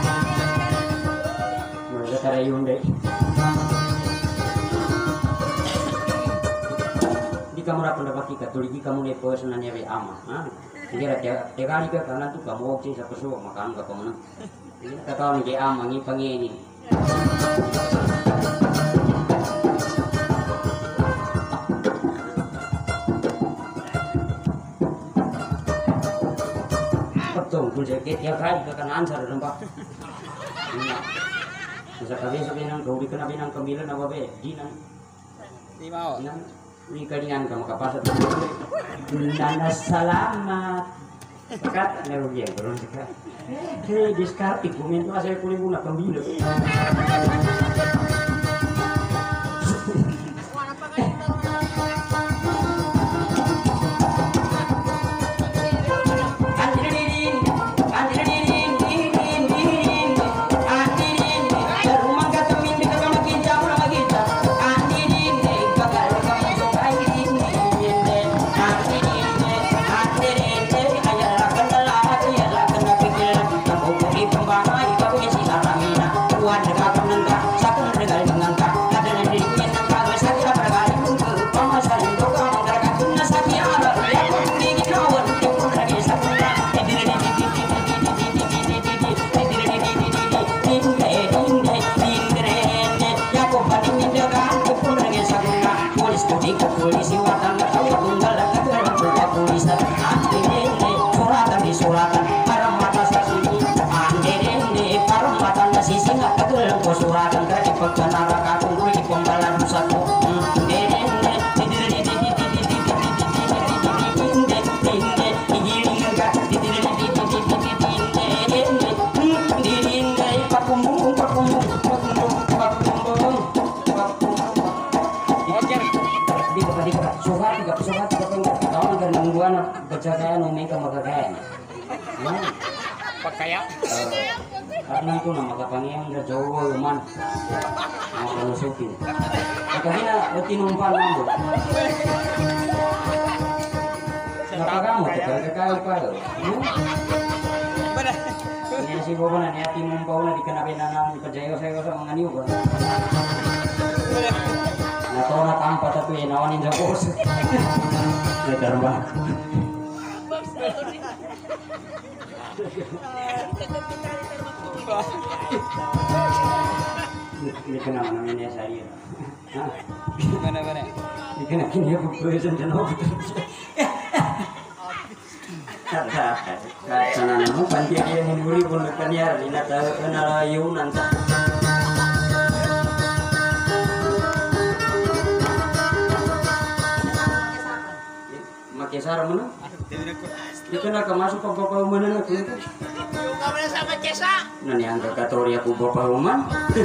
Mo agata rayon dai. Di kamu ra pendapat kita tuli di kamu ne poes na nyawe ama. Ha. Kira tegari ka kanan tu kamu oksi sa pesu makan ka kamu. Ini kata ni ama ngi pangeni. Betul, pun saya tiap hari ke kanan ansar lembah. Masa kami sabi nang kau di kena binang kemilan apa be? Di nang. Di mau. Nang ni kadingan kamu kapasat. Nana selamat. Kat na rugi ang karon ka. Hey, diskarte komento asa ko ni muna kambilo. Polisi watang tahu tunggal kagak berapa polisi andirende suratan di suratan para mata sasini andirende para mata nasi singa kagak ko suratan dari pagkanara kakung di pembalan satu andirende suka tiga suka tiga penggal tahun kan mingguan baca kaya numi ke maka kaya Pakaya. karena itu nama kapangian udah jauh man mau kalau supin makanya roti numpan mambo kenapa kamu tegal tegal apa ini si bobo na niati numpau na dikenapi nanang percaya saya saya menganiu kan atau na tampa tapi nawanin sa bos. Letter ba? Hindi ka naman namin niya sa iyo. Mana mana. Hindi ka na kiniyabukulisan dyan ako. Sana naman, pantiya kaya himuli kung nagkanyar. Inalayunan sa. Makesar mana? Itu nak masuk ke bapak rumah nak tu. Yung kamu na sama Cesa. Nani ang katori aku bapak rumah.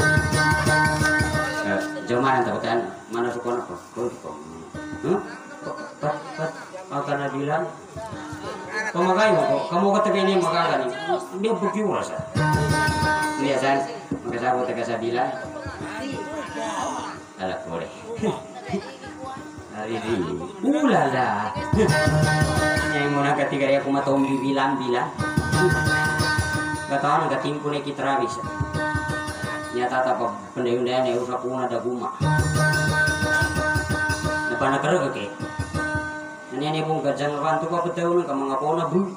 Jemaah yang tahu kan mana suka apa? Kau suka. Huh? Pat pat akan bilang. Kau makai mau? Kamu kata ini makai kan? Dia bukti rasa. Ni asan, makasih aku tak bilang. Alah boleh. Hari ini, ulala. Yang mana ketika aku matau bilang-bilang, katakan nggak timpu nih kita habis. Nyata apa pendayung-dayung yang usah pun ada guma. Depan nak kerja ke? Ini yang pun kerja lepas tu kau betul kamu ngapau na bu.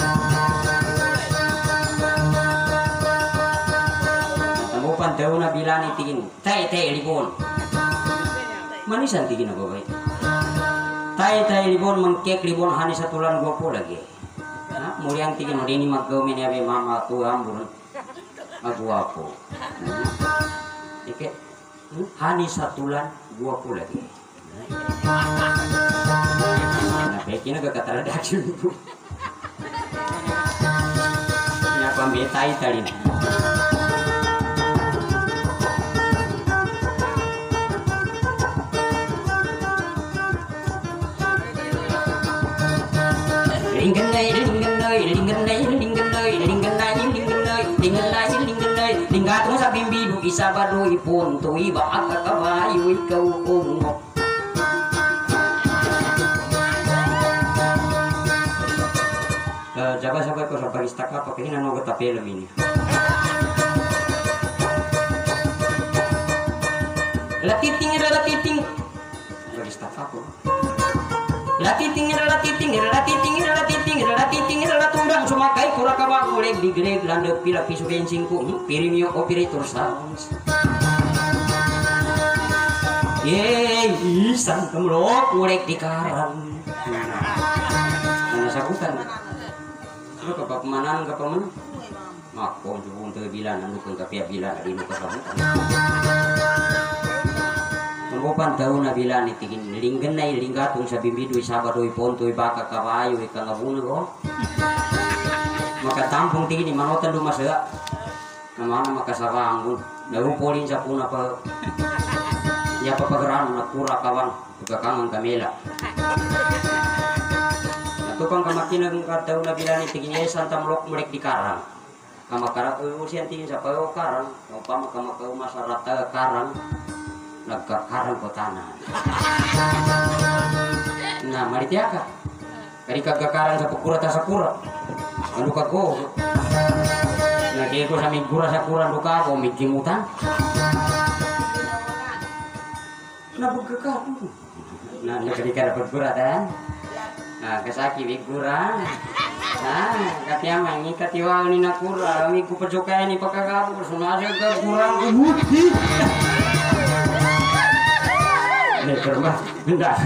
Kamu pandau na bilang itin, tay tay ribon. Manisan tingin ako baik. Tay-tay ribon mengkek ribon hani satulan gua po lagi. Nah, muliang tingin mo ini mag-gawin niya mama ko ambon. Magwapo. Ike hani satulan gua po lagi. Nah, pekin nagkakatala daksyon po. Nya pambi tay-tay. Linganay, linganay, linganay, linganay, linganay, linganay, linganay, linganay, linggat mo sa bimbibo, isa ba do ipunto, iba at kakabayo, ikaw ungo. jaga jaga ko sa pagistaka pa kaya nanogot ta film ini. Latiting latiting pagistaka ko. Latiting latiting latiting latiting latiting latundang sumakai pura kawa kuleg digreg landep pila pisu bensin ku pirimio operator sounds. Yeay, isan kemlok kuleg di karang. Nah, sabutan. Lu ke pemanan ke pemen? Mako juga untuk bilan anu ke pihak bilan di muka sabutan. Menggopan tahu na bilan itigin linggen na ilinggatung sa bimbidu sabar doi ponto baka kawayo ika ngabuna ko. Maka tampung tigin manotan do masaya. Namana makasabang narupolin sa puna pa. Ya papageran na pura kawan tugakangan kamela. Tukang kamakin ng kataw na bilan itigin ay santam lok mulek di karang. Kamakara usian tingin sa payo karang, upama kamakaw masarata karang. Nagkakarang ko tanan. Nah, mari tiaka. Kari kagakaran sa pukura ta sakura. Anu kago. Nah, ko sa migura sakura duka ko mikimutan. Nabugka. Nah, nakadika dapat gura tan. Nah, kasaki migura. Nah, katya mangi katiwa ni nakura, mi ku pejokay ni pakagapo sunasa ka kurang ubuti. Neker mah hendak.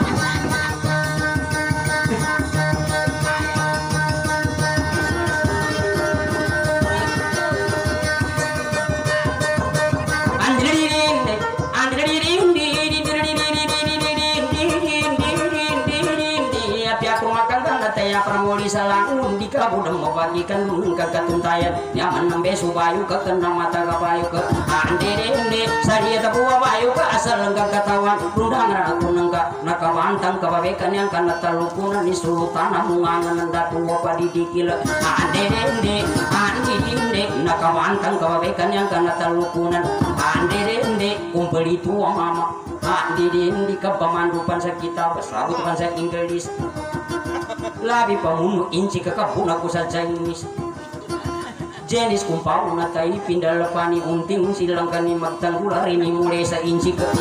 Pramoli salang di kabudang membagikan kekatuntayan nyaman nembe subayu ke kena mata kapayu ke ande-ande sadia tabuwa bayu ke asal lengkap katawan rundang aku nengka nakawantang kebabekan yang kana talukunan di seluruh tanah mungangan datu apa didikil ande-ande ande-ande nakawantang kebabekan yang kana talukunan ande-ande kumpul itu mama ande-ande ke pemandupan sakita bersabut kan saya Inggris labi pamuno inci kakapuna ko sa Chinese jenis kumpaw na tayo pindal pani unting silang kani magtanggula rini muli sa inci ka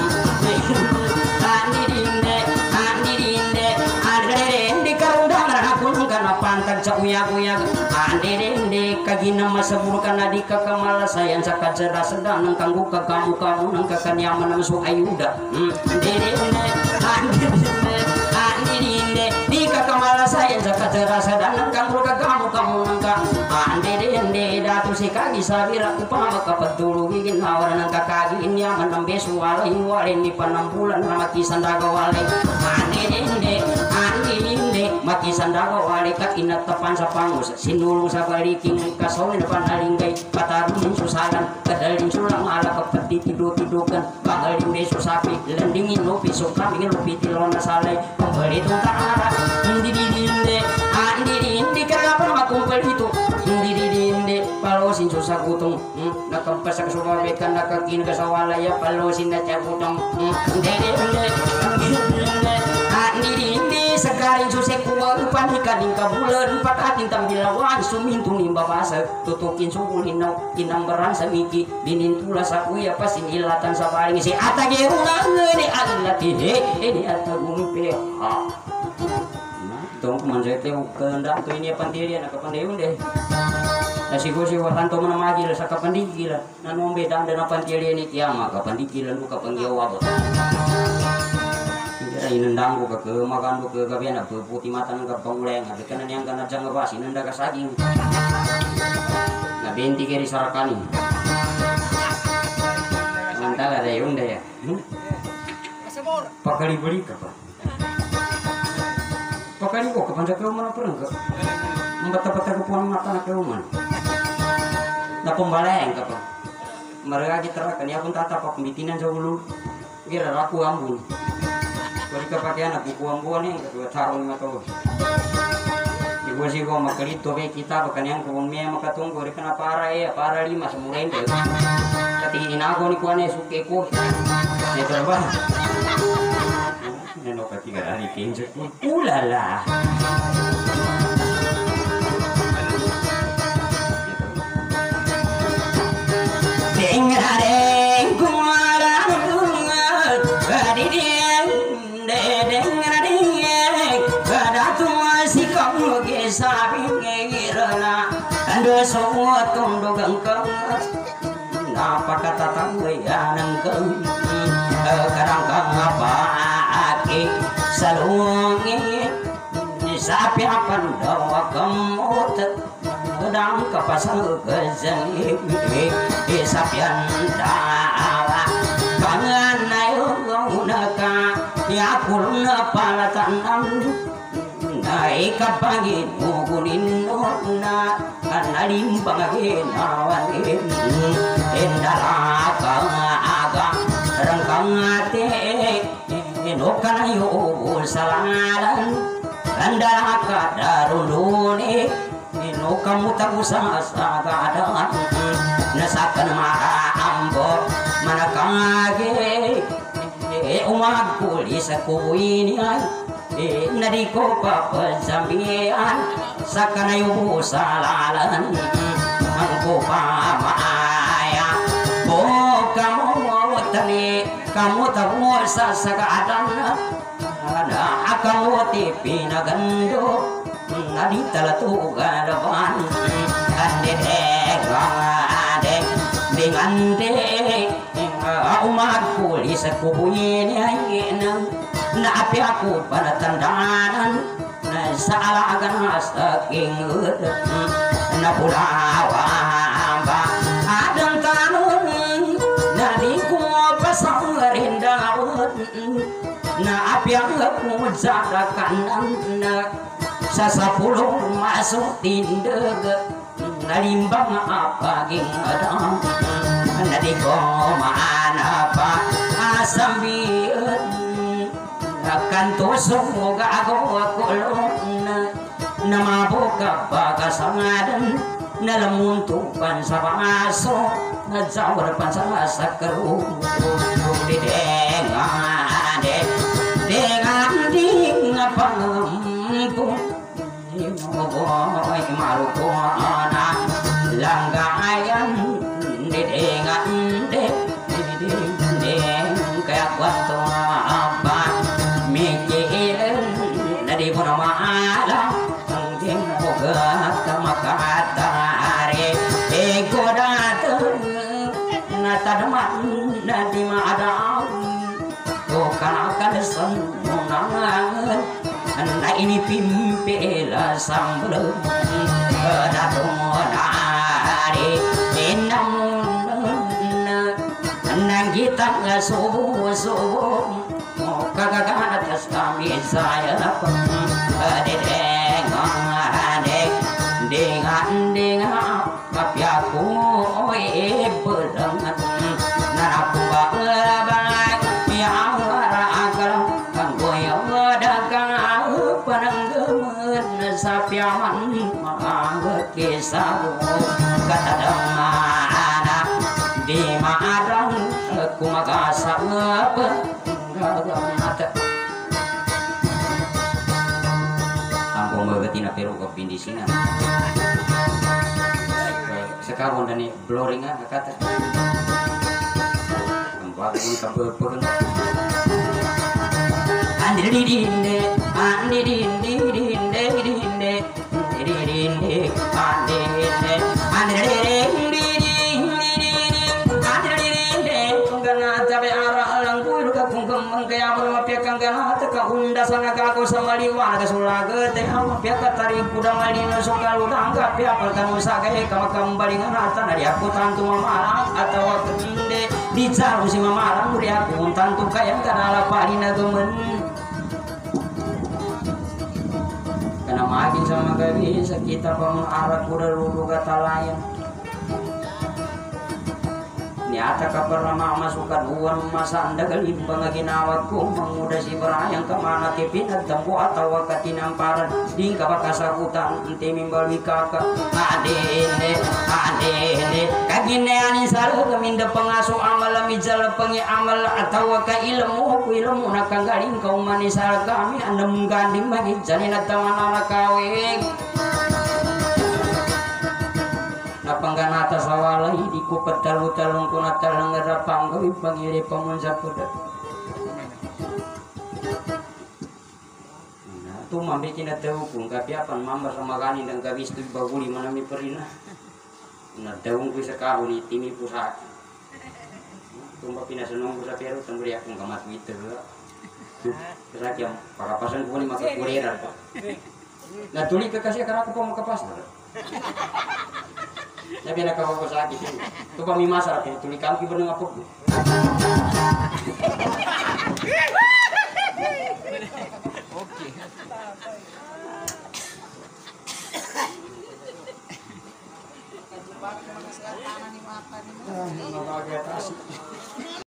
andirinde andirinde andirinde karundang rahapun kana pantag sa uyag-uyag andirinde kagina masaburo kana di kakamalasayan sa kajara sedang ng kanggo kagamu-kamu ng kakanyaman ng so ayuda andirinde andirinde andirinde di kakamalasayan sa kajara sedang ng kanggo kagamu kamu ng ka andirinde datu si kagi sabira upama kapatulugi ginawa ng kakagin yaman ng beso walay walay ni panambulan na makisandaga walay andirinde andirinde makisandaga walay ka inatapan sa pangus sinulong sa baliking kasawin na panalinggay patarunin susalan kadaling sulang ala kapatitido-tidukan bagaling beso sapi landingin no piso kaming lupitilo na salay pambalitong tanara andirinde andirinde karapa makumpal itu andirinde palosin susah gutong hmm, nakampas sa kasubabekan nakakin kasawalaya palosin na siya gutong hmm, andirinde andirinde andirinde sagaring susek kuwa upan ikaning kabulan patatin tambilawan sumintung nimbabasa tutukin sukulinaw kinambaran sa miki binintula sa kuya pasin ilatan sa baling si atagerungan ni alati he ini atagumpe ha tong kumansete ukanda to ini pandiri na kapandeon deh nasigo si wahanto manamagi sa kapandikila nanombe dan na pandiri ni kiama kapandikilan ko kapangyawa ba inendang ko ke makan ko ke gabian apa putih mata ng kapanguleng ada kanan yang kana jang ngebas inenda ka saging na benti keri sarakani mantala ada yung daya pakali beli ka pa pakali ko kapan sa kauman perang ka mbata-bata ko puang mata na kauman na pembaleng ka pa mereka kita kan ya pun tata pak pembitinan sa ulu kira raku ambun balik pakaian aku buang-buang nih kedua tahun lima tahun ibu sih gua makelit tuh kita bahkan yang kebunnya maka tunggu dari kenapa para ya para lima semulain deh ketingin aku nih kuane suke ku ya coba neno ketiga hari kinjek ulala dogang kang apa kata tanggayan kang kadang kang apa aki salungi sapi apan dawa kemut kadang kapasal gazali sapian dawa kangen ayo naka ya kulna palatan naik pagi mugunin na kanalim pangagin awanin endalaka aga rangkang ate enokan ayo salalan andalaka daruluni enokan mutagusa sagadan nasakan maambo manakage umag kulis kuini ay nariko papazambian sa kanayo salalan ang kupamaya po kamo tani kamo tamo sa sagadan na akamu ti pinagando naditala tu gadawan ande gade dengan de umat kulis kubuin ay nang naapi ako para tandanan na sa alagan saking na pulawa ba adang tanong na di ko pasangarin daon na api ako sa kanan na sa sapulong masuk tindag nalimbang apaging adam na di ko maanapa asambian akan tusok mo gago kulon na mabuka pagasangadan na lamuntupan sa paso na jawar pan sa sakaru di dengade dengan ding pangampu imoy marukona langgayan di dengade di deng kaya kwanto apa mikirin dari puna malam mungkin moga tamakatare ego datang nata deman nanti madam bukan akan senunangan anda ini pimpela sambel datung dari inamun nang kita nggak subuh subuh kagak atas kami saya adek adek dengan dengan tapi aku eh berdengar naraku banget yang agak kanggo yang dagang penanggemen sapi aman mangga kisah kata demana di madang aku magasa apa ampun betina peru ke pindisingan sekarang dan bloringan kata tempat pun kabel andi dinde andi dinde dinde dinde dinde andi dinde andi dinde tabi ara lang kuy ka kung kung kaya mo mapyak kang ganat ka unda sana ka ko sa maliwan ka sulaga te am mapyak ka tari kuda malino so kaludang ka pya palkan usa kay ka makambali nga nata na aku tantu mamarang atawa ketinde di jaro si mamarang muri aku tantu kaya kanala pari na gumen kana magin sama gabi sa kita pamara kuda lulu katalayan nyata kapar nama masukan uang masa anda kelimpang ginawat ko manguda si barayang kamana tipinag dampo atawa katinamparan di kapakasakutan ente mimbalwi kaka adene adene kagineani salo kaminda pengaso amal mijal pengi amal atawa ka ilmu ku ilmu nakanggaling kau manisal kami anda mengganding bagi jani nataman kawing napangganata sawalay di ko patalong-talong ko natalang ngarapang gawin pangiri pamunsa po da tu mambikin na tahu kung kapiapan mambar sama ganin dan gabis tu baguli manami perina Na daung ko sa kaho ni timi po sa akin. Tumba pinasunong ko sa pero tambari akong kamat wito. Kasi kaya pakapasan ko ni makakurera pa. Natuloy ka kasi akala ko pa makapas na. Sabi na kaho ko sa akin. Ito pa may masarap yung tuloy ka. Ang kibar ng apog. Okay. Bakit mga sa tangan ni Mata ni mo? Ah, nakakatas.